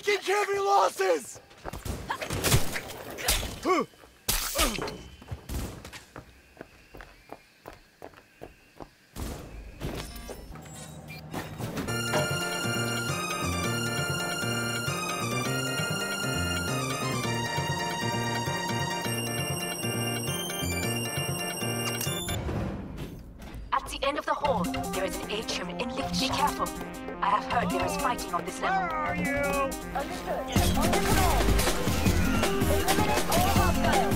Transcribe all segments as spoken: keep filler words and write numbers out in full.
taking heavy losses! At the end of the hall, there is an atrium in lift. Be careful. I have heard there is fighting on this level. Where are you? Understood. Under command. Eliminate all hostiles.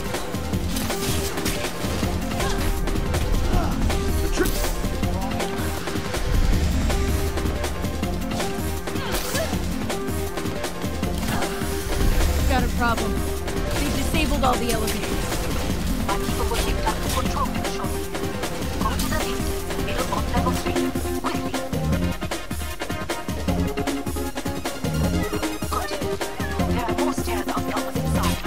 Got a problem. They disabled all the elevators. My people will get back to control room shortly. Go to the lift, middle on level three, quickly. Good. There are more stairs on the opposite side.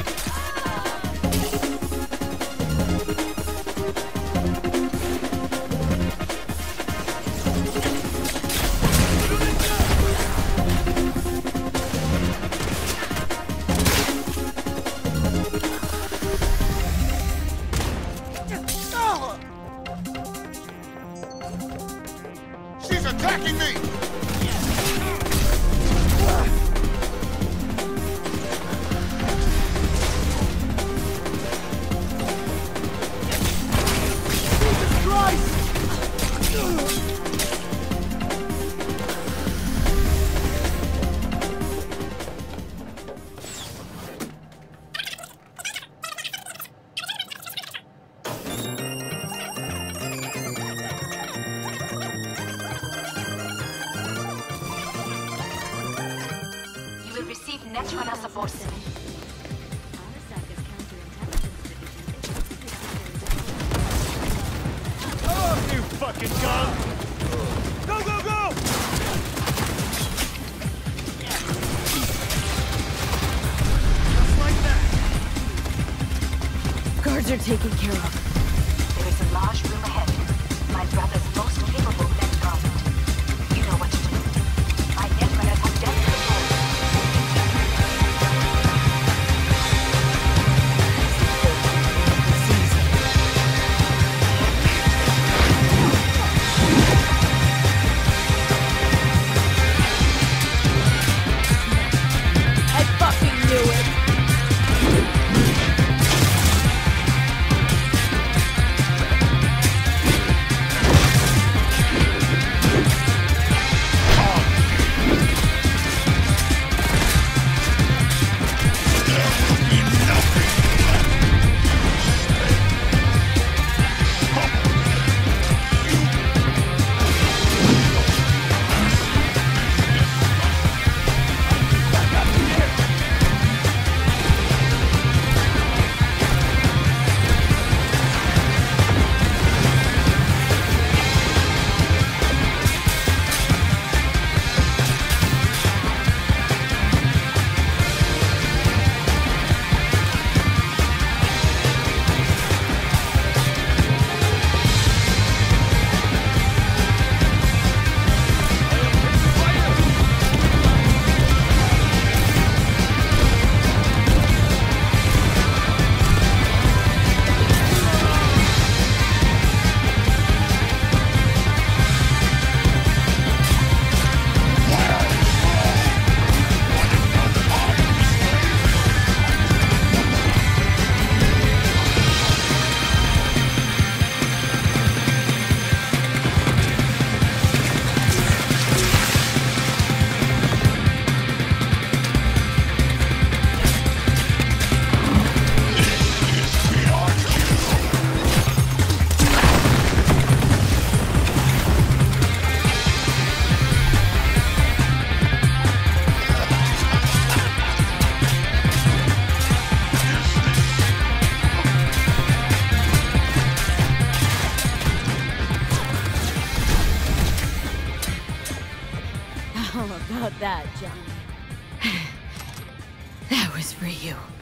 She's attacking me! Jesus Christ! You will receive net runner support. Oh, you fucking gun! Go, go, go! Just like that. Guards are taken care of. There is a large room ahead. My brother's most capable net guard. You know what to do. My net runners have depth control. I fucking knew it! How about that, Johnny? That was for you.